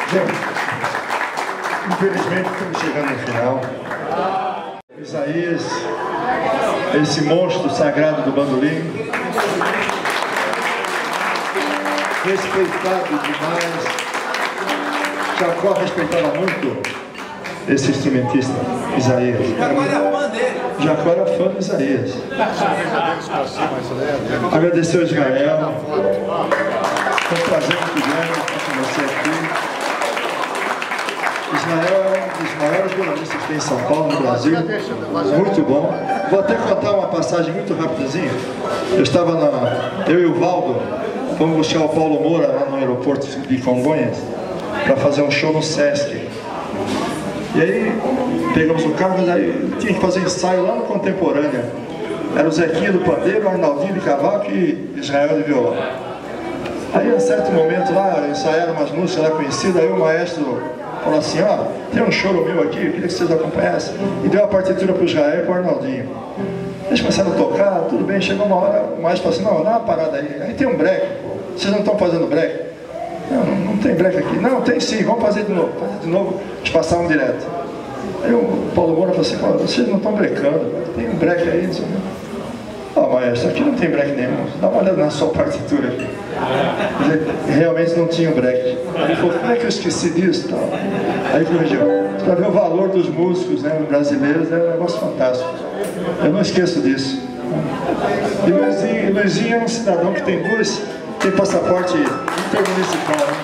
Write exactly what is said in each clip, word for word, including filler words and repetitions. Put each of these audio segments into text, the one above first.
Gente, infelizmente estamos chegando no final. Isaías, esse monstro sagrado do bandolim, respeitado demais. Jacó respeitava muito esse instrumentista, Isaías. Jacó era fã dele. Jacó era fã de Isaías. Agradecer a Israel. Foi um prazer muito grande estar com você aqui. Israel é um dos maiores violonistas que tem em São Paulo, no Brasil. Muito bom. Vou até contar uma passagem muito rapidazinha. Eu estava na... Eu e o Valdo fomos buscar o Paulo Moura lá no aeroporto de Congonhas para fazer um show no Sesc. E aí pegamos o carro, mas aí tinha que fazer ensaio lá no Contemporânea. Era o Zequinha do pandeiro, o Arnaldinho de cavaco e Israel de violão. Aí, a um certo momento lá, ensaiaram umas músicas lá conhecidas, aí o maestro falou assim, ó, tem um choro meu aqui, eu queria que vocês acompanhassem. E deu a partitura para o Israel e para o Arnaldinho. Eles começaram a tocar, tudo bem, chegou uma hora, o maestro falou assim, não, dá uma parada aí. Aí tem um break, vocês não estão fazendo break? Não, não, não tem break aqui. Não, tem sim, vamos fazer de novo. Fazer de novo, eles passavam direto. Aí o Paulo Moura falou assim, vocês não estão brecando, tem um break aí, não sei o que. Ó, oh, maestro, aqui não tem break nenhum, dá uma olhada na sua partitura aqui. Realmente não tinha break. Aí ele falou, como é que eu esqueci disso? Tal. Aí corrigiu. Para ver o valor dos músicos, né, brasileiros, é um negócio fantástico. Eu não esqueço disso. E Luizinho, Luizinho é um cidadão que tem duas, tem passaporte intermunicipal. Né?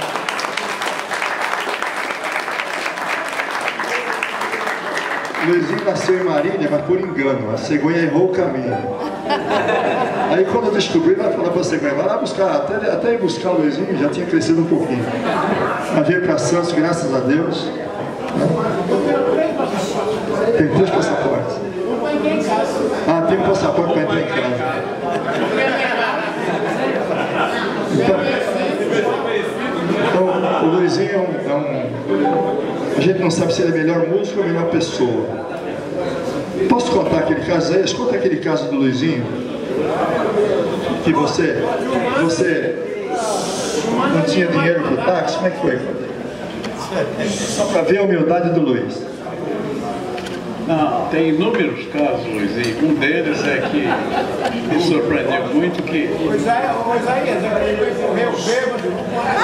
Luizinho nasceu em Marília, mas por engano, a cegonha errou o caminho. Aí quando eu descobri, ela falou para a cegonha, vai lá buscar, até, até ir buscar o Luizinho, já tinha crescido um pouquinho. Mas veio para Santos, graças a Deus. Tem três passaportes. Ah, tem um passaporte para entrar em casa. Então, então o Luizinho é um, é um... A gente não sabe se ele é melhor músico ou melhor pessoa. Posso contar aquele caso aí? Conta aquele caso do Luizinho. Que você, você não tinha dinheiro para o táxi? Como é que foi? Só para ver a humildade do Luiz. Não, tem inúmeros casos, Luizinho. Um deles é que me surpreendeu muito que... O Isaías, ele correu bêbado.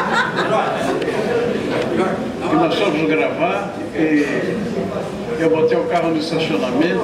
E nós fomos gravar e eu botei o carro no estacionamento,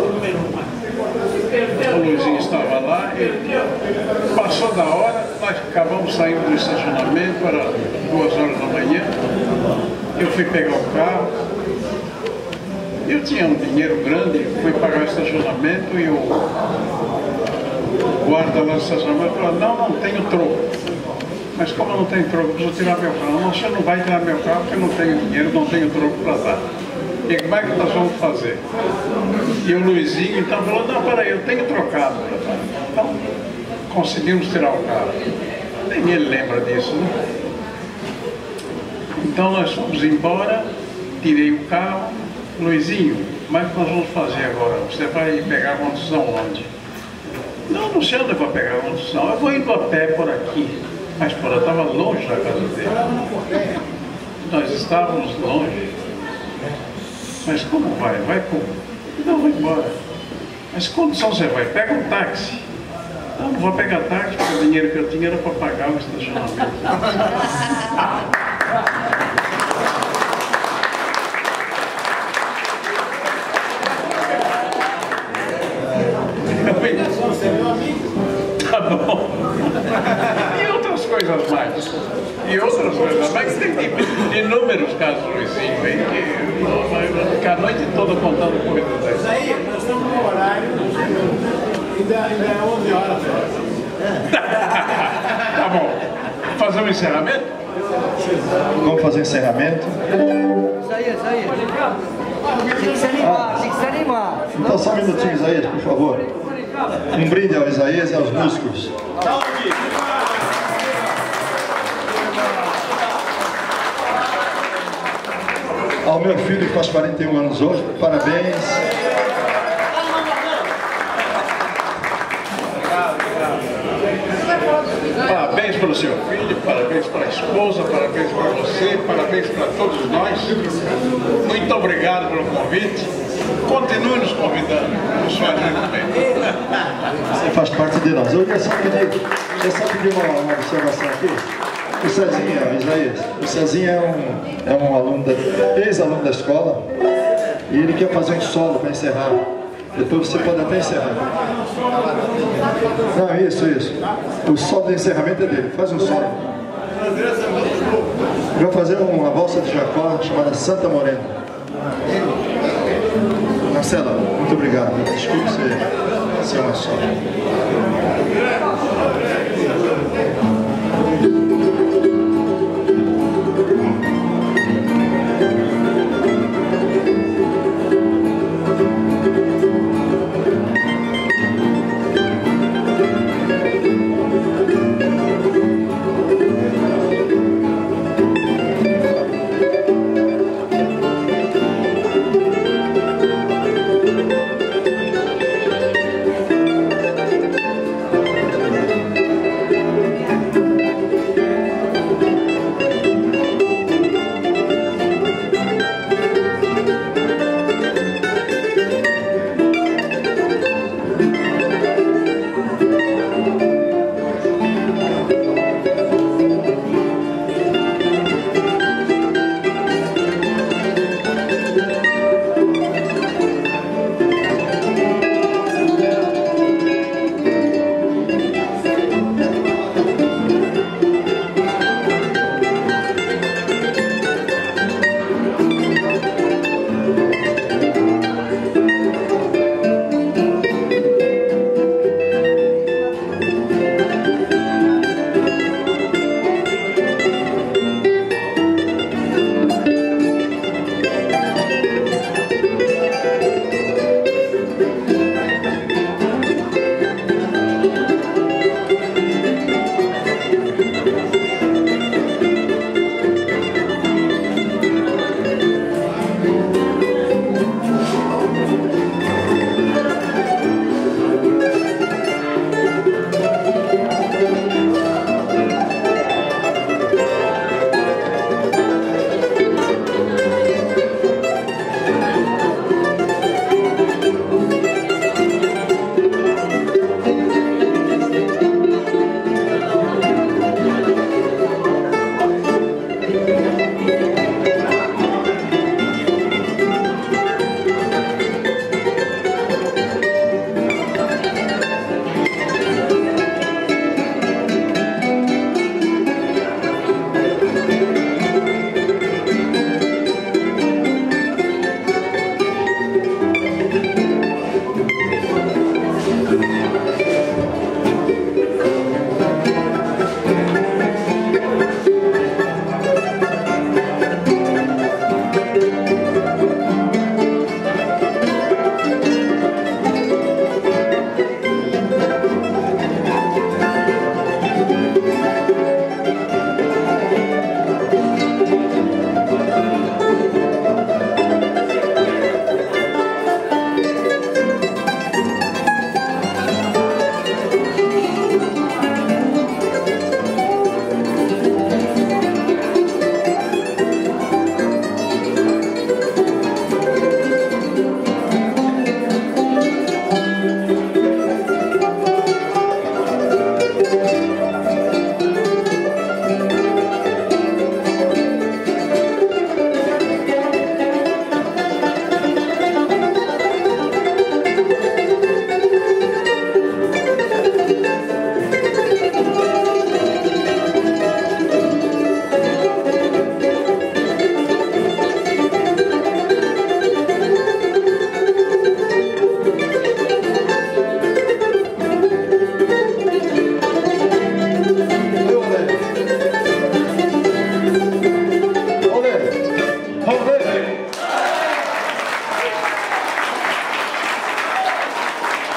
o Luizinho estava lá, e passou da hora, nós acabamos saindo do estacionamento, era duas horas da manhã, eu fui pegar o carro, eu tinha um dinheiro grande, fui pagar o estacionamento e o guarda lá do estacionamento falou, não, não tenho troco. Mas como eu não tenho troco, preciso tirar meu carro. Não, você não vai tirar meu carro porque eu não tenho dinheiro, não tenho troco para dar. E como é que nós vamos fazer? E o Luizinho então falou, não, peraí, eu tenho trocado para dar. Então, conseguimos tirar o carro. Nem ele lembra disso, né? Então nós fomos embora, tirei o carro. Luizinho, como é que nós vamos fazer agora? Você vai pegar a condução onde? Não, não sei onde eu vou pegar a condução. Eu vou indo a pé por aqui. Mas, porra, estava longe da casa dele. Nós estávamos longe. Mas como vai? Vai como? Não, vou embora. Mas quando só você vai? Pega um táxi. Não, não vou pegar táxi, porque o dinheiro que eu tinha era para pagar o estacionamento. Tá bom. E outras coisas mais. E outras coisas mais. Tem inúmeros casos, Luizinho, aí que fica a noite toda contando coisas aí. Isso aí, nós estamos no horário, ainda, ainda é onze horas. Tá bom. Fazer um encerramento? Vamos fazer um encerramento? Isso aí, isso aí. Tem que se animar, tem que se animar. Então só um minutinho, Isaías, por favor. Um brinde ao Isaías e aos músicos. Ao meu filho que faz quarenta e um anos hoje, parabéns. Parabéns Parabéns para o seu filho, parabéns para a esposa, parabéns para você, parabéns para todos nós. Muito obrigado pelo convite. Continue nos convidando, nos faz muito bem. Você faz parte de nós. Eu quero só pedir, eu só pedir uma, uma observação aqui. O Cezinha, Isaías, o Cezinha é um, é um aluno, da, ex-aluno da escola, e ele quer fazer um solo para encerrar. Depois você pode até encerrar. Não, isso, isso. O solo de encerramento é dele. Faz um solo. Vai fazer uma valsa de Jacó chamada Santa Morena. Marcela, muito obrigado. Desculpe ser, ser uma só.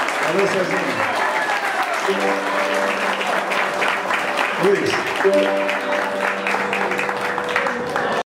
Luiz.